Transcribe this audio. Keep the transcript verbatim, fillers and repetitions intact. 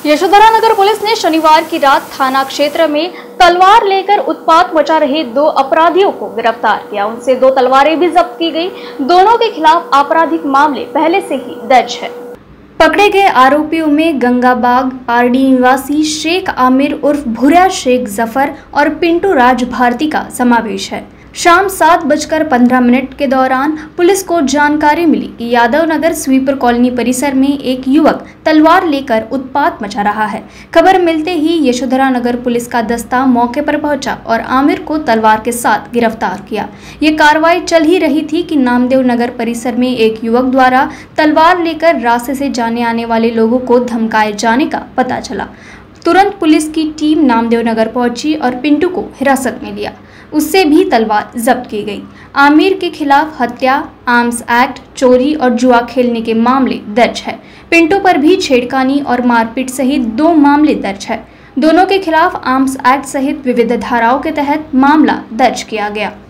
यशोधरा नगर police ने शनिवार की रात थाना क्षेत्र में तलवार लेकर उत्पात मचा रहे दो अपराधियों को गिरफ्तार किया। उनसे दो तलवारें भी जब्त की गई। दोनों के खिलाफ आपराधिक मामले पहले से ही दर्ज है। पकड़े गए आरोपियों में गंगाबाग आरडी निवासी शेख आमिर उर्फ भुरिया शेख जफर और पिंटू राज भारती का समावेश है। शाम सात बजकर पंद्रह मिनट के दौरान पुलिस को जानकारी मिली कि यादव नगर स्वीपर कॉलोनी परिसर में एक युवक तलवार लेकर उत्पात मचा रहा है। खबर मिलते ही यशोधरा नगर पुलिस का दस्ता मौके पर पहुंचा और आमिर को तलवार के साथ गिरफ्तार किया। ये कार्रवाई चल ही रही थी कि नामदेव नगर परिसर में एक युवक द्वारा तलवार लेकर रास्ते से जाने आने वाले लोगों को धमकाए जाने का पता चला। तुरंत पुलिस की टीम नामदेव नगर पहुंची और पिंटू को हिरासत में लिया। उससे भी तलवार जब्त की गई। आमिर के खिलाफ हत्या, आर्म्स एक्ट, चोरी और जुआ खेलने के मामले दर्ज है। पिंटू पर भी छेड़खानी और मारपीट सहित दो मामले दर्ज है। दोनों के खिलाफ आर्म्स एक्ट सहित विविध धाराओं के तहत मामला दर्ज किया गया।